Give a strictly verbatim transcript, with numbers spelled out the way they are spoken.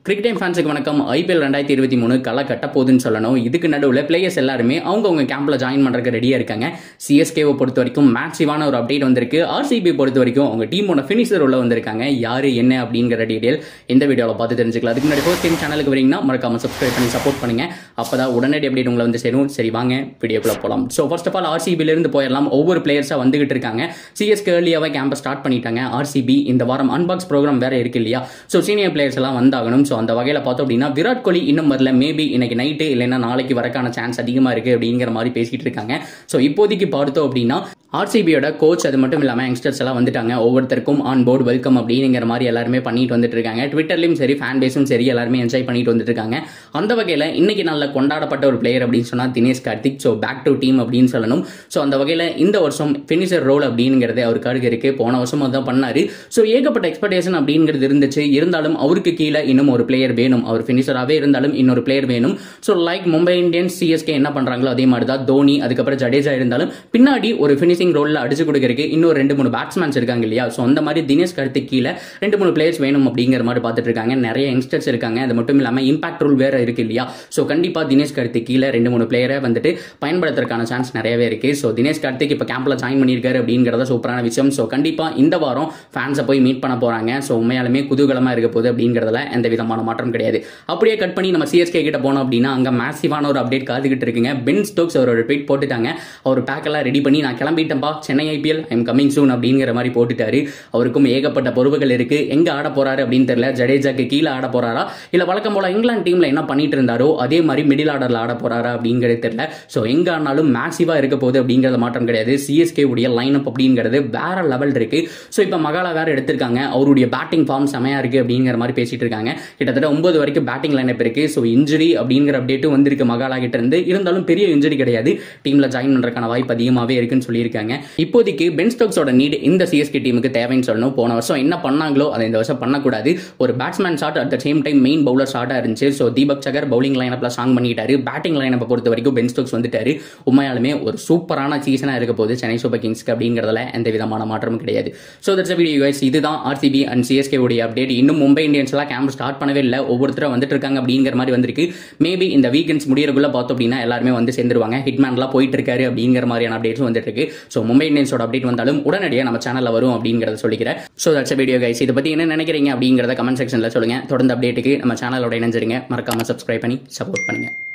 கிரிக் time ஃபேன்ஸுக்கு வணக்கம். IPL ரெண்டாயிரத்தி இருபத்தி மூணு களை கட்ட போகுதுன்னு சொல்லணும். இதுக்கு நடுவில் பிளேயர்ஸ் எல்லாருமே அவங்கவுங்க கேம்ப்ல ஜாயின் பண்றதுக்கு ரெடியா இருக்காங்க. சிஎஸ்கேவை பொறுத்த வரைக்கும் மேக்ஸிவான ஒரு அப்டேட் வந்திருக்கு. ஆர்சிபி பொறுத்த வரைக்கும் அவங்க டீமோட ஃபினிஷர் உள்ள வந்திருக்காங்க. யாரு என்ன அப்படிங்கிற டீடைல் இந்த வீடியோல பார்த்து தெரிஞ்சுக்கலாம். அதுக்கு முன்னாடி ஃபர்ஸ்ட் டைம் சேனலுக்கு வரீங்கன்னா மறக்காம சப்ஸ்கிரைப் பண்ணி சப்போர்ட் பண்ணுங்க. அப்பதான் உடனடி அப்டேட் உங்களை வந்து சேரும். சரி வாங்க வீடியோக்குள்ள போலாம். ஸோ ஃபர்ஸ்ட் ஆஃப் ஆல் ஆர்சிபில இருந்து போயிடலாம். ஒவ்வொரு பிளேயர்ஸா வந்துகிட்டு இருக்காங்க. சிஎஸ்கே ஏர்லியாவே கேம்பை ஸ்டார்ட் பண்ணிட்டாங்க. ஆர்சிபி இந்த வாரம் அன்பாக்ஸ் ப்ரோக்ராம் வேற இருக்கு இல்லையா? ஸோ சீனியர் பிளேயர்ஸ் எல்லாம் வந்தாகணும். ஸோ அந்த வகையில் பார்த்தோம் அப்படின்னா விராட் கோலி இன்னும் வரல. மேபி இன்னைக்கு நைட்டு இல்லைன்னா நாளைக்கு வரக்கான சான்ஸ் அதிகமா இருக்கு அப்படிங்கிற மாதிரி பேசிட்டு இருக்காங்க. ஸோ இப்போதைக்கு பார்த்தோம் அப்படின்னா ஆர்சிபியோட கோச் அது மட்டும் இல்லாமல் யங்ஸ்டர்ஸ் எல்லாம் வந்துட்டாங்க. ஒவ்வொருத்தருக்கும் ஆன் போர்டு வெல்கம் அப்படிங்கிற மாதிரி எல்லாருமே பண்ணிட்டு வந்துட்டு இருக்காங்க. ட்விட்டர்லையும் சரி ஃபேன் பேஸும் சரி எல்லாருமே என்ஜாய் பண்ணிட்டு வந்துட்டு இருக்காங்க. அந்த வகையில் இன்னைக்கு நல்ல கொண்டாடப்பட்ட ஒரு பிளேயர் அப்படின்னு சொன்னா Dinesh Karthik. So back to team அப்படின்னு சொல்லணும். ஸோ அந்த வகையில் இந்த வருஷம் ஃபினிஷர் ரோல் அப்படிங்கிறது அவருக்கு அருகு இருக்கு. போன வருஷம் அதான் பண்ணாரு. ஸோ ஏகப்பட்ட எக்ஸ்பெக்டேஷன் அப்படிங்கிறது இருந்துச்சு. இருந்தாலும் அவருக்கு கீழே இன்னும் ஒரு பிளேயர் வேணும். அவர் ஃபினிஷராகவே இருந்தாலும் இன்னொரு பிளேயர் வேணும். So like Mumbai Indians CSK என்ன பண்றாங்களோ அதே மாதிரி தான் தோனி அதுக்கப்புறம் ஜடேஜா இருந்தாலும் பின்னாடி ஒரு ஃபினிஷிங் ரோல்ல அடிச்சு கொடுக்கறதுக்கு இன்னும் ரெண்டு மூணு பேட்ஸ்மேன்ஸ் இருக்காங்க இல்லையா? ஸோ அந்த மாதிரி தினேஷ் கார்த்திக் கீழே ரெண்டு மூணு பிளேயர்ஸ் வேணும் அப்படிங்கிற மாதிரி பார்த்துட்டு இருக்காங்க. நிறைய யங்ஸ்டர்ஸ் இருக்காங்க. அது மட்டும் இல்லாமல் இம்பாக்ட் ரூல் வேற இருக்கு இல்லையா? ஸோ கண்டிப்பா தினேஷ் கார்த்திக் கீழே ரெண்டு மூணு பிளேயரை வந்துட்டு பயன்படுத்துறதுக்கான சான்ஸ் நிறையவே இருக்கு. ஸோ தினேஷ் கார்த்திக் இப்போ கேம்ப்ல ஜாயின் பண்ணியிருக்காரு அப்படிங்கிறத சூப்பரான விஷயம். ஸோ கண்டிப்பா இந்த வாரம் ஃபேன்ஸை போய் மீட் பண்ண போறாங்க. ஸோ உண்மையாலுமே குதூகலமா இருக்க போகுது அப்படிங்கிறதுல எந்த விதமான மாற்றம் கிடையாது. அப்படியே கட் பண்ணி நம்ம சிஎஸ்கே கிட்ட போனோம் அப்படின்னா அங்க மேசிவான ஒரு அப்டேட் காத்துக்கிட்டு இருக்குங்க. பென் ஸ்டோக்ஸ் அவரோட ட்வீட் போட்டுட்டாங்க. அவர் பேக் எல்லாம் ரெடி பண்ணி நான் கிளம்பிட்டேன்பா Chennai IPL I am coming soon அப்படிங்கிற மாதிரி போட்டுட்டாரு. அவருக்கும் ஏகப்பட்ட பொறுப்புகள் இருக்கு. எங்க ஆட போறாரு அப்படின்னு தெரியல. ஜடேஜாக்கு கீழே ஆட போறாரா இல்ல வழக்கம் போல இங்கிலாந்து டீம்ல என்ன பண்ணிட்டு இருந்தாரோ அதே மாதிரி மிடில் ஆர்டர்ல ஆட போறாரா அப்படிங்கிறது தெரியல. சோ எங்க ஆனாலும் மேசிவா இருக்க போகுது அப்படிங்கறது மாற்றம் கிடையாது. சிஎஸ்கே உடைய லைன் அப் அப்படிங்கிறது வேற லெவல் இருக்கு. சோ இப்ப மகாலா வேற எடுத்திருக்காங்க. அவருடைய பேட்டிங் ஃபார்ம் செமையா இருக்கு அப்படிங்கிற மாதிரி பேசிட்டு இருக்காங்க. கிட்டத்தட்ட ஒன்பது வரைக்கும் பேட்டிங் லைன் அப் இருக்கு. சோ இன்ஜுரி அப்படிங்கிற அப்டேட்டும் வந்திருக்கு மகாலா கிட்ட இருந்து. இருந்தாலும் பெரிய இன்ஜுரி கிடையாது. டீம்ல ஜாயின் பண்றதுக்கான வாய்ப்பு அதிகமாவே இருக்குன்னு சொல்லியிருக்காங்க. இப்போதைக்கு பென் ஸ்டோக்ஸோட நீட் இந்த சிஎஸ்கே டீமுக்கு தேவைன்னு சொல்லணும். போன வருஷம் என்ன பண்ணாங்களோ அதை இந்த வருஷம் பண்ணக்கூடாது. ஒரு batsman short at the same time main bowler ஷாட்டா இருந்துச்சு. ஸோ தீபக் சகர் பவுலிங் லைனப்ல ஸ்ட்ராங் பண்ணிட்டாரு. பேட்டிங் லைனப்பை பொறுத்த வரைக்கும் பென் ஸ்டோக்ஸ் வந்துட்டாரு. உண்மையாலுமே ஒரு சூப்பரான சீசனா இருக்க போது சென்னை சூப்பர் கிங்ஸ்க்கு அப்படிங்கிறதுல எந்த விதமான மாற்றமும் கிடையாது. So that's video guys. இதுதான் ஆர்சிபி அண்ட் சிஎஸ்கே உடைய அப்டேட். இன்னும் மும்பை இந்தியன்ஸ் எல்லாம் கேம்ப் ஸ்டார்ட் பண்ணவே இல்லை. ஒவ்வொருத்தரும் வந்துட்டு இருக்காங்க அப்படிங்கிற மாதிரி வந்திருக்கு. மேபி இந்த வீக்கெண்ட்ஸ் முடியறதுக்குள்ள பார்த்தோம் அப்படின்னா எல்லாருமே வந்து சேர்ந்துருவாங்க. ஹிட்மேன்லாம் போயிட்டு இருக்காரு அப்படிங்கிற மாதிரியான அப்டேட்ஸ் வந்துட்டு இருக்கு. ஸோ மும்பை இந்தியன்ஸோட அப்டேட் வந்தாலும் உடனடியாக நம்ம சேனல்ல வரும் அப்படிங்கறத சொல்லிக்கிறேன். So that's video guys. இதை பத்தி என்ன நினைக்கிறீங்க அப்படிங்கறத கமெண்ட் செக்ஷன்ல சொல்லுங்க. தொடர்ந்து அப்டேட்டுக்கு நம்ம சேனலோட இணைஞ்சிருங்க. மறக்காம சப்ஸ்கிரைப் பண்ணி சப்போர்ட் பண்ணுங்க.